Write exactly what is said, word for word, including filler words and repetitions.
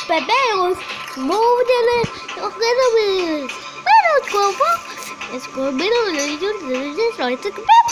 Pepeos, móviles, ojeros, bueno, como es por menos de ellos, de ellos,